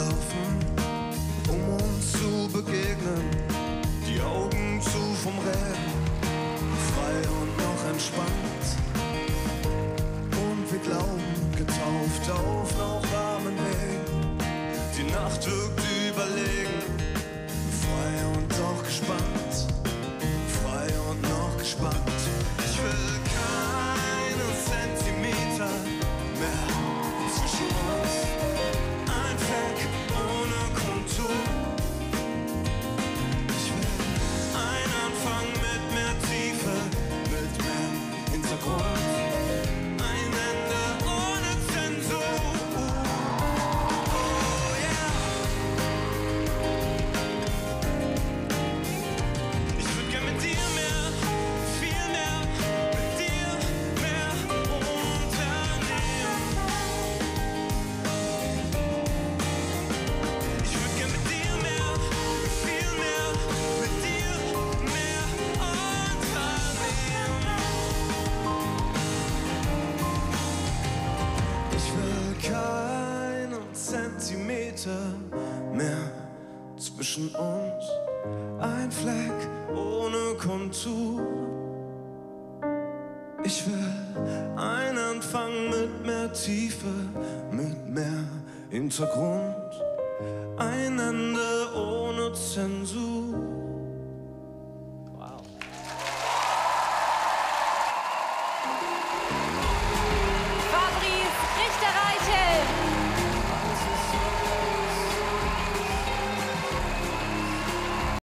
laufen, um uns zu begegnen, die Augen zu vom Reden, frei und noch entspannt. Und wir glauben, getauft auf noch warmen Wegen, die Nacht wirkt überlegen, frei und doch gespannt, frei und noch gespannt. Ich will keinen Zentimeter mehr zwischen uns, ein Fleck ohne Kontur. Ich will einen Anfang mit mehr Tiefe, mit mehr Hintergrund, ein Ende ohne Zensur. Oh yeah. Ich würd gern mit dir mehr, viel mehr, mit dir mehr unternehmen. Ich würd gern mit dir mehr, viel mehr, mit dir mehr unternehmen. Ich will keinen Zentimeter mehr zwischen uns, ein Fleck ohne Kontur. Ich will einen Anfang mit mehr Tiefe, mit mehr Hintergrund, ein Ende ohne Zensur.